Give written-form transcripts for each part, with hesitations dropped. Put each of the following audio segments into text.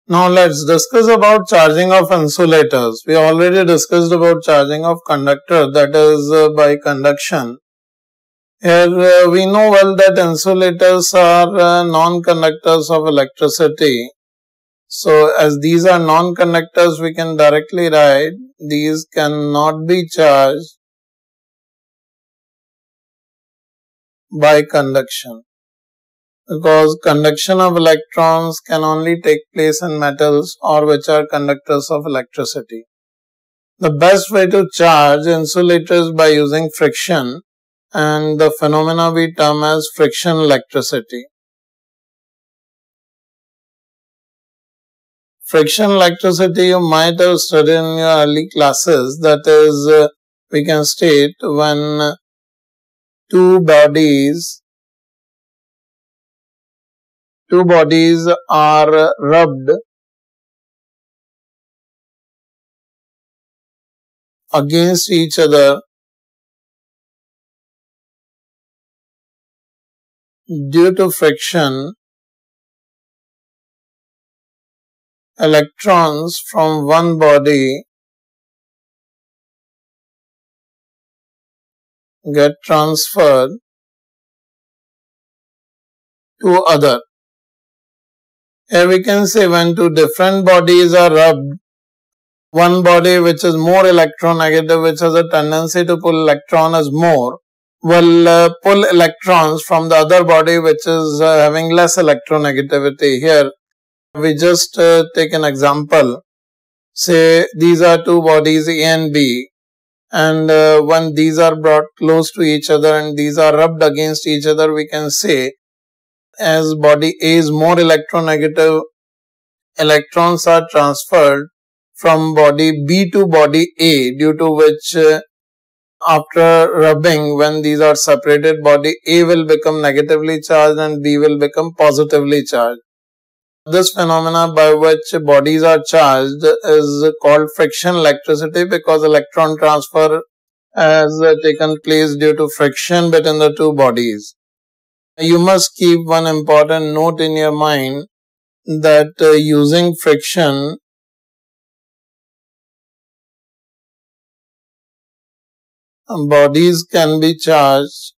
Now let's discuss about charging of insulators. We already discussed about charging of conductor, that is by conduction. Here we know well that insulators are non-conductors of electricity. So as these are non-conductors, we can directly write these cannot be charged by conduction, because conduction of electrons can only take place in metals or which are conductors of electricity. The best way to charge insulators by using friction, and the phenomena we term as friction electricity. Friction electricity you might have studied in your early classes, that is, we can state when two bodies are rubbed against each other due to friction, electrons from one body get transferred to other. Here we can say when two different bodies are rubbed, one body which is more electronegative, which has a tendency to pull electrons more, will pull electrons from the other body which is having less electronegativity. Here we just take an example. Say these are two bodies A and B, and when these are brought close to each other and these are rubbed against each other, we can say as body A is more electronegative, electrons are transferred from body B to body A, due to which after rubbing, when these are separated, body A will become negatively charged and B will become positively charged. This phenomena by which bodies are charged is called friction electricity, because electron transfer has taken place due to friction between the two bodies. You must keep one important note in your mind, that using friction, bodies can be charged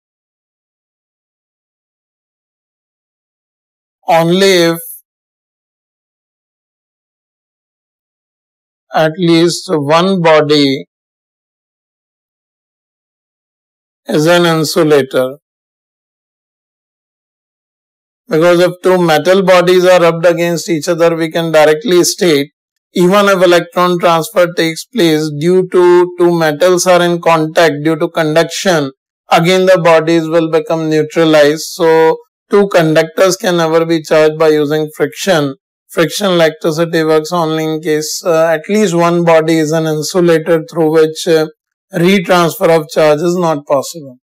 only if at least one body is an insulator. Because if two metal bodies are rubbed against each other, we can directly state, even if electron transfer takes place due to two metals are in contact due to conduction, again the bodies will become neutralized. So two conductors can never be charged by using friction. Friction electricity works only in case at least one body is an insulator, through which retransfer of charge is not possible.